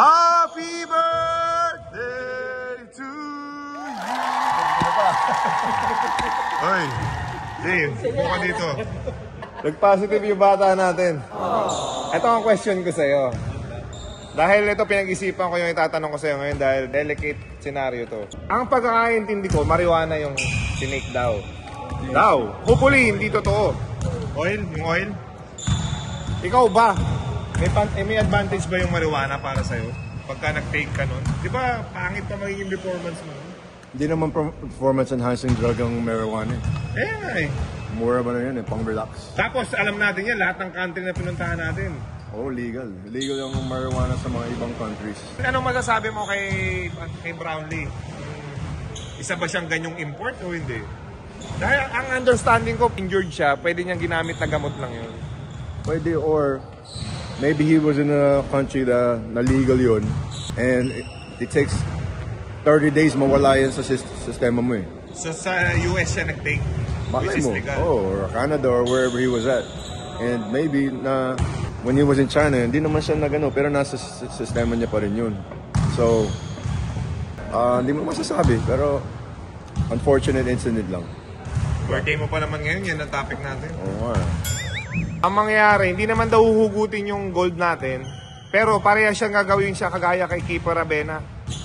Happy birthday to you! Hoy, Dave, buka dito. Nag-positive yung bata natin. Ito ang question ko sa'yo. Dahil ito pinag-isipan ko yung itatanong ko sa'yo ngayon dahil delicate scenario to. Ang pagkakaintindi ko, marijuana yung sinake daw. Hopefully, hindi totoo. Oil? Yung oil? Ikaw ba? May advantage ba yung marijuana para sa'yo? Pagka nag-take ka nun? Di ba pangit pa magiging performance mo? Hindi naman performance-enhancing drug ang marijuana. Nga eh. Mura ba na yun pang relax. Tapos alam natin yan, lahat ng country na pinuntahan natin. Oo, legal. Legal yung marijuana sa mga ibang countries. Anong masasabi mo kay Brownlee? Isa ba siyang ganyong import o hindi? Dahil ang understanding ko, injured siya, pwede niyang ginamit na gamot lang yun. Pwede, or maybe he was in a country na legal yun and it takes 30 days mawala yan sa sistema mo eh. So sa US siya nag-take, which is legal? Or Canada or wherever he was at. And maybe na when he was in China, hindi naman siya nagano pero nasa sistema niya pa rin yun. So, hindi mo masasabi pero unfortunate incident lang. Birthday mo pa naman ngayon, yan ang topic natin. Oo nga. Ang mangyayari, hindi naman daw huhugutin yung gold natin, pero pareha siyang gagawin siya kagaya kay Keeper Rabena.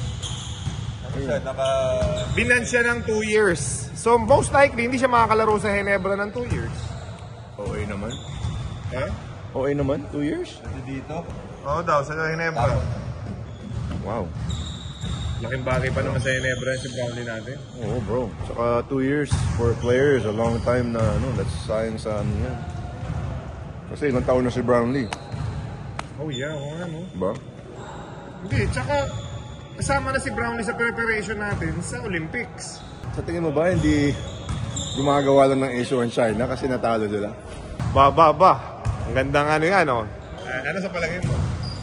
Binan siya ng 2 years. So most likely, hindi siya makakalaro sa Ginebra ng 2 years. Okay naman. Eh? Okay naman? 2 years? Dito? Oo daw, sa Ginebra. Wow. Laking bagay pa naman sa Ginebra si Brownlee natin. Oo bro. Saka 2 years for players, a long time na that's sayang sa ano yan. Kasi ilang taon na si Brownlee. Oh yeah, oo nga no. Diba? Hindi, tsaka kasama na si Brownlee sa preparation natin sa Olympics. Sa tingin mo ba hindi gumagawa lang ng issue in China kasi natalo sila? Ba. Ang gandang ano yan, oh. Ano sa palagay mo?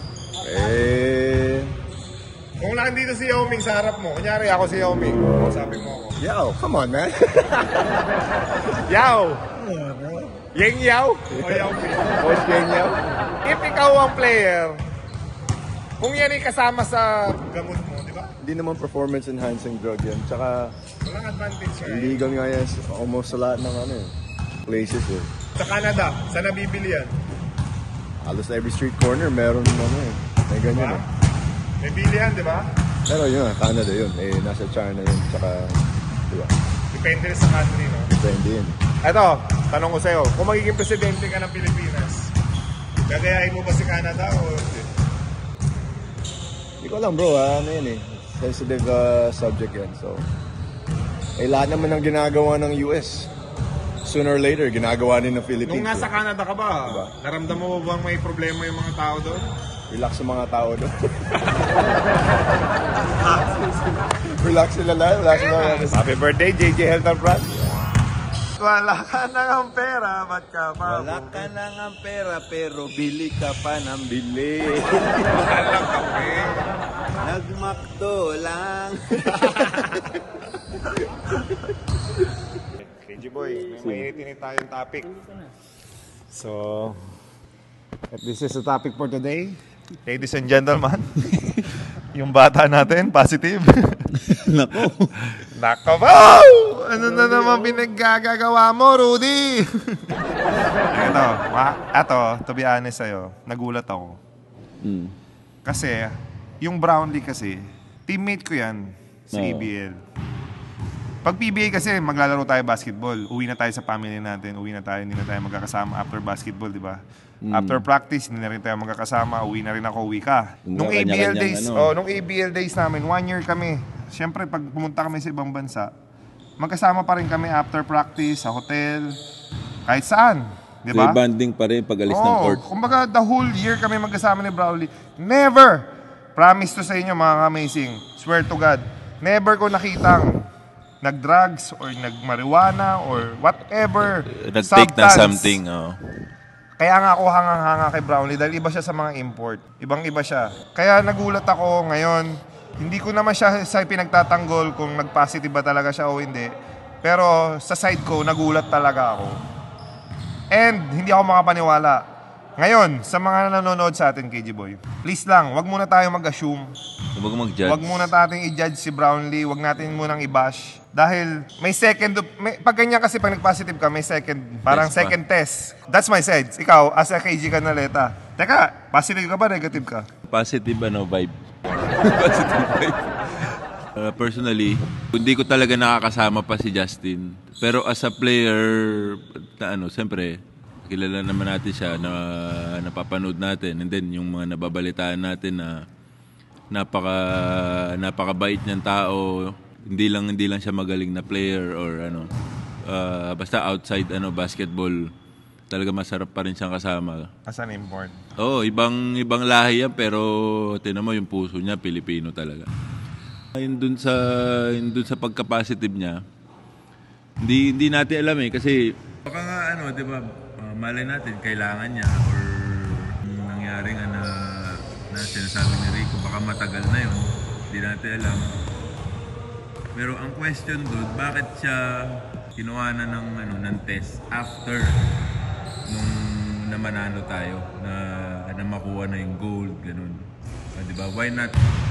Kung nandito si Yao Ming sa harap mo, kunyari ako si Yao Ming, sabi mo ako. Yao, come on man. Yao! Yeng Yao? O Yao Ming? Coach Yeng Yao? If ikaw ang player, kung yan ay kasama sa gamot mo, di ba? Hindi naman performance enhancing drug yan. Tsaka walang advantage siya. illegal nga yan almost sa lahat ng places eh. Sa Canada, saan nabibili yan? Halos every street corner meron may ganyan diba? May bilihan, di ba? Pero yun, Canada yun. Nasa China yun. Tsaka, di ba? Depende sa country, no? Depende yun. Eto, tanong ko sa'yo, kung magiging presidente ka ng Pilipinas, gagayahin mo ba si Canada o hindi? Hindi ko alam bro, ano yan sensitive subject yan. So, lahat naman ng ginagawa ng US, sooner or later, ginagawa din ng Philippines. Nung nasa Canada ka ba, diba? Naramdaman mo bang may problema yung mga tao doon? Relax sa mga tao doon. Relax sila lang. Happy birthday, JJ Health and Brand. Wala ka na ng pera, ba't ka pa? Wala ka na ng pera, pero bili ka pa ng bili. Wala kape. Nagmakdo lang. KG Boy, may mainit tayong topic. So, this is the topic for today. Ladies and gentlemen, yung bata natin, positive. Nako ba? Ano na naman pinaggagawa mo, Rudy? Ito, to be honest sa'yo, nagulat ako. Kasi, yung Brownlee kasi, teammate ko yan sa ABL. Pag PBA kasi, maglalaro tayo basketball. Uwi na tayo sa family natin. Uwi na tayo, hindi na tayo magkakasama after basketball, di ba? After practice, hindi na rin tayo magkakasama. Uwi na rin ako, uwi ka. Nung ABL days, nung ABL days namin, 1 year kami. Siyempre, pag pumunta kami sa ibang bansa, magkasama pa rin kami after practice, sa hotel, kahit saan. Di ba? May banding pa rin pag alis ng court. Kumbaga, the whole year kami magkasama ni Brownlee. Never! Promise to sa inyo, mga amazing. Swear to God. Never ko nakitang nag-drugs or nag-marijuana or whatever. Nag-take na something. Kaya nga ako hangang-hanga kay Brownlee dahil iba siya sa mga import. Ibang-iba siya. Kaya nagulat ako ngayon. Hindi ko naman siya sa pinagtatanggol kung nag-positive ba talaga siya o hindi. Pero sa side ko, nagulat talaga ako. And hindi ako makapaniwala. Ngayon, sa mga nanonood sa atin, KG Boy, please lang, wag muna tayo mag-assume. Huwag mag-judge. Wag muna natin i-judge si Brownlee, wag natin munang i-bash. Dahil may second, pag ganyan kasi pag nag-positive ka, may second, parang Test pa. second test. That's my side. Ikaw, as a KG Canaleta, teka, positive ka ba, negative ka? Positive vibe. Positive vibe. Personally, hindi ko talaga nakakasama pa si Justin. Pero as a player, siyempre, kilala naman natin siya na napapanood natin. And then, yung mga nababalitaan natin na napakabait niyang tao. Hindi lang siya magaling na player or basta outside basketball. Talaga masarap pa rin siyang kasama. As an import. Oo, ibang lahi yan, pero tinan mo yung puso niya, Pilipino talaga. Yun dun sa pagka-positive niya, hindi natin alam kasi baka nga di ba, malay natin kailangan niya or nangyari nga na sinasabi ni Rico, baka matagal na yun, hindi natin alam. Pero ang question doon, bakit siya kinuha na ng test after nung namanalo tayo na makuha na yung gold, ganun. Diba? Why not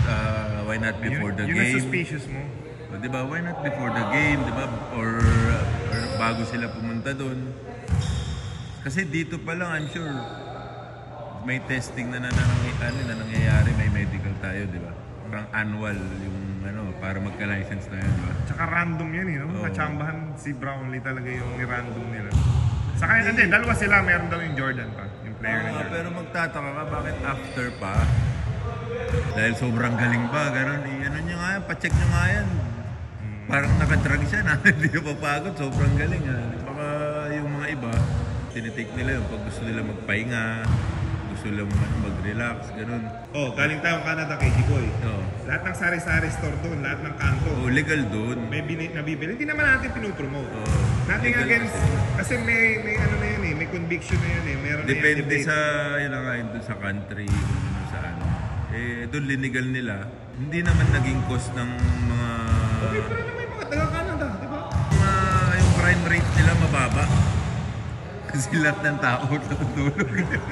before the Yun game? ang suspicious mo. Diba? Why not before the game, diba? Or bago sila pumunta doon? Kasi dito pa lang, I'm sure, may testing na nangyayari, may medical tayo, diba? Parang annual yung para magka-license tayo, diba? Tsaka random yan, Natsambahan si Brownlee talaga yung random nila. Saka hindi, dalawa sila, meron daw yung Jordan pa, yung player na Jordan. Pero magtataka ka, bakit after pa? Dahil sobrang galing ba, gano'n, niya nga yan, pacheck niyo nga yan. Parang nakadrag siya na, hindi na papagod, sobrang galing Baka yung mga iba, tinitake nila yun pag gusto nila magpahinga, gusto nila mag-relax, gano'n. Galing tayong Canada, KG Boy. Oo. Lahat ng sari-sari store doon, lahat ng kanto. Legal doon. May nabibili. Hindi naman natin pinupromote. Nothing Legal against, kasi may na yan may conviction na yan Meron Depende na yan sa, doon sa country, doon sa doon linigal nila. Hindi naman naging cause ng mga... Okay, pero naman yung mga taga-Canada, di ba? Yung crime rate nila mababa. Kasi lahat ng tao natutulog.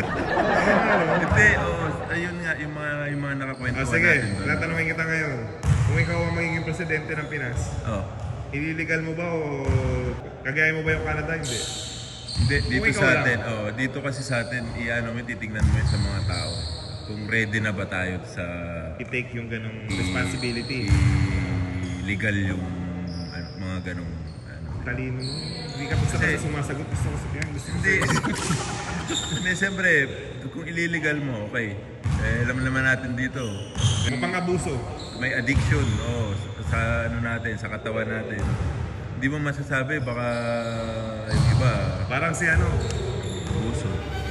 Hindi, ayun nga, yung mga nakakwentuhan Sige, natin doon. tatanungin kita ngayon. Kung ikaw ang magiging presidente ng Pinas, ililigal mo ba o kagaya mo ba yung Canada? Hindi. Hindi, dito ikaw sa lang. atin, dito kasi sa atin, titignan mo yun sa mga tao. Kung ready na ba tayo sa... I-take yung ganong responsibility. Legal yung mga ganong... Talino mo. Hindi ka basta sumasagot. Gusto ko sabihin. Hindi. Hindi, siyempre, kung ililigal mo, okay. Alam naman natin dito. Mapang-abuso. May addiction, sa natin, sa katawan natin. Hindi mo masasabi, baka yung iba... Parang si abuso.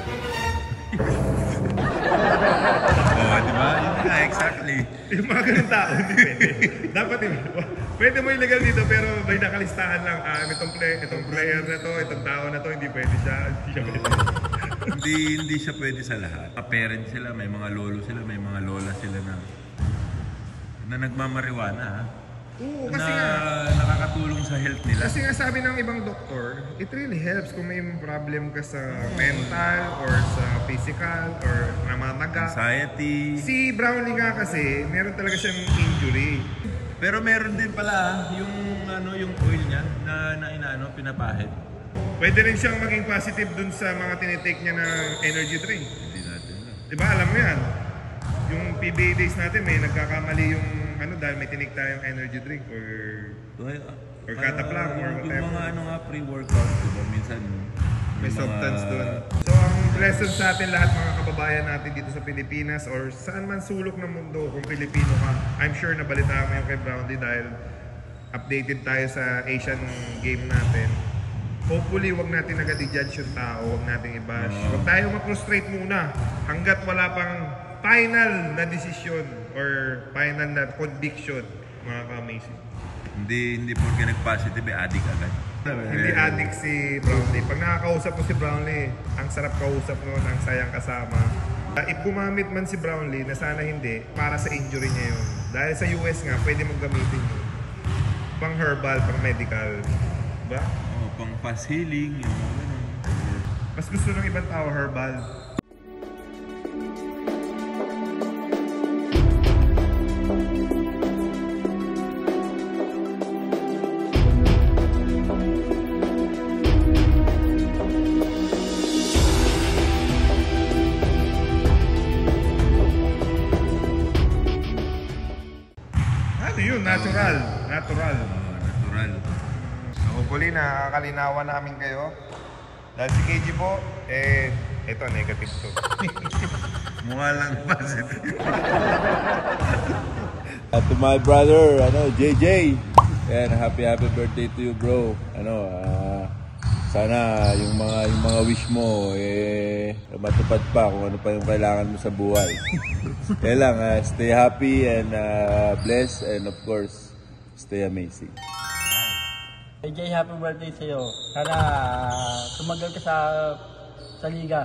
Di ba? Yun nga, exactly. Yung mga ganun tao, hindi pwede. Dapat pwede mo illegal dito pero may nakalistahan lang. Itong player na to, itong tao na to, hindi pwede siya. Hindi siya pwede. Hindi siya pwede sa lahat. Parent sila, may mga lolo sila, may mga lola sila na nagmamariwana. Oo, Na kasi nga. nakakatulong sa health nila. Kasi nga sabi ng ibang doktor, it really helps kung may problem ka sa mental or sa physical or namamaga. Anxiety. Si Brownlee nga kasi, meron talaga siyang injury. Pero meron din pala yung oil niya na pinapahid. Pwede rin siyang maging positive dun sa mga tinitake niya na energy drink. Hindi natin alam. Diba, alam mo yan? Yung PBA days natin, may nagkakamali yung dahil may tinik tayong energy drink or cataplasm or whatever. Yung mga pre-workout, diba? Minsan May yung substance doon. So, ang lesson sa atin lahat mga kababayan natin dito sa Pilipinas or saan man sulok ng mundo kung Pilipino ka, I'm sure nabalitaan mo yung kay Brownlee dahil updated tayo sa Asian game natin. Hopefully, wag natin agad i-judge yung tao, wag natin i-bash. Wag tayo ma-frustrate muna hanggat wala pang final na desisyon or final na conviction, mga ka-amazing. Hindi porque nag-positive, addict agad. Hindi addict si Brownlee. Pag nakakausap mo si Brownlee, ang sarap kausap nun, ang sayang kasama. If gumamit man si Brownlee, na sana hindi, para sa injury niya yun. Dahil sa US nga, pwede mong gamitin yun. Pang herbal, pang medical. Diba? Pang fast healing, yung mga ganun. Mas gusto ng ibang tao herbal. Ito yun, natural. Natural. Natural. So hopefully nakakalinawan namin kayo. Dahil si KG po, ito negative to. Mukha lang positive. To my brother, JJ. And happy birthday to you, bro. Sana yung mga wish mo matupad pa kung ano pa yung kailangan mo sa buhay. Kaya lang, stay happy and blessed, and of course, stay amazing. AJ, happy birthday sa'yo. Sana tumagal ka sa liga.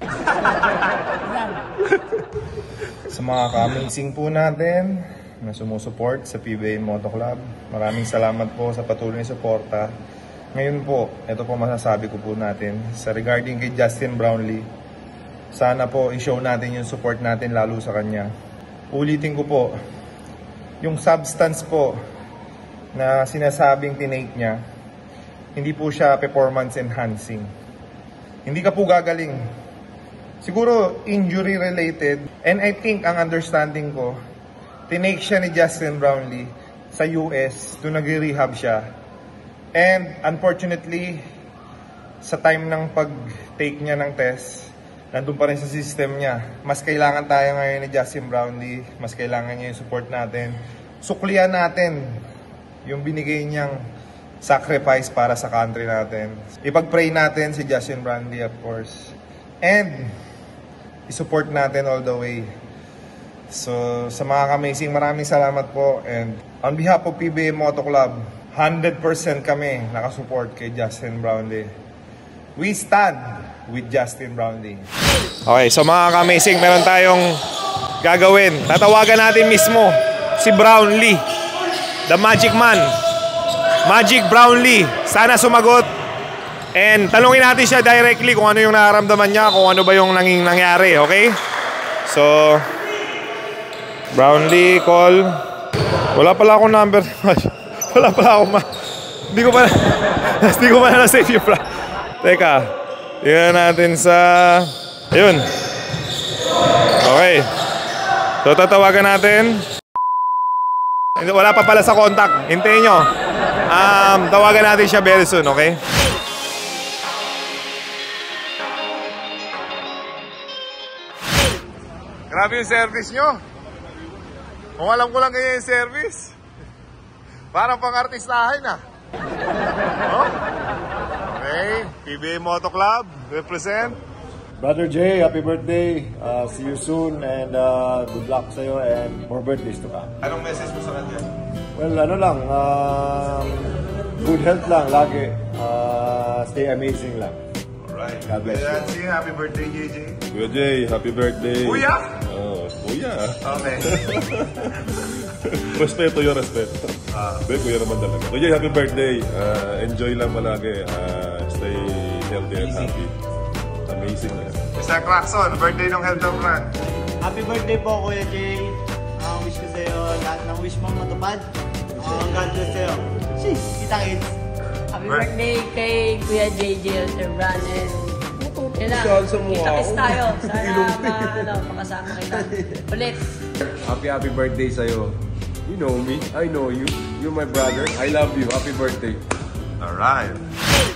Sa mga ka-amazing po natin na sumusuport sa PBA Moto Club, maraming salamat po sa patuloy na suporta. Ngayon po, ito po masasabi ko po natin sa regarding kay Justin Brownlee. Sana po i-show natin yung support natin lalo sa kanya. Ulitin ko po, yung substance po na sinasabing tinake niya, hindi po siya performance enhancing. Hindi ka po gagaling. Siguro injury related, and I think ang understanding ko, tinake siya ni Justin Brownlee sa US, doon nag-rehab siya. And unfortunately, sa time ng pag-take niya ng test, nandun pa rin sa system niya. Mas kailangan tayo ngayon ni Justin Brownlee, mas kailangan niya yung support natin. Suklian natin yung binigay niyang sacrifice para sa country natin. Ipag-pray natin si Justin Brownlee, of course. And i-support natin all the way. So, sa mga ka-amazing, maraming salamat po. And on behalf of PBA Moto Club, 100% kami nakasupport kay Justin Brownlee. We stand with Justin Brownlee. Okay, so mga ka-amazing, meron tayong gagawin. Tatawagan natin mismo si Brownlee, the Magic Man. Magic Brownlee. Sana sumagot. And tanungin natin siya directly kung ano yung nararamdaman niya, kung ano ba yung nangyari, okay? So, Brownlee, call. Wala pala akong number. Wala pala akong Hindi ko pa na-save yung Teka. Tingnan natin sa... Ayun. Okay. So, tatawagan natin. Wala pa pala sa contact. Hintayin nyo. Tawagan natin siya very soon, okay? Grabe yung service nyo. Kung alam ko lang ganyan yung service. Parang pang-artistahin ah. Oh? Okay, PBA Moto Club, represent. Brother Jay, happy birthday. See you soon, and good luck sa'yo and more birthdays to come. Anong message mo sa kanya? Well, good health lang lagi. Stay amazing lang. Alright. God bless you. Sing happy birthday, JJ. Kuya Jay, happy birthday. Kuya? Kuya. Okay. Respeto yung respeto. Kuya naman talaga. Kuya, happy birthday. Enjoy lang malagi. Stay healthy and happy. Amazing na yan. Mr. Clarkson, birthday ng Health of Run. Happy birthday po, Kuya Jay. Wish ko sa'yo lahat ng wish mo matupad. God bless sa'yo. Sheesh, kita-kits. Happy birthday kay Kuya JJ Elterbranen. Kita-kits tayo. Sana makasama kita ulit. Happy birthday sa'yo. You know me. I know you. You're my brother. I love you. Happy birthday. Alright.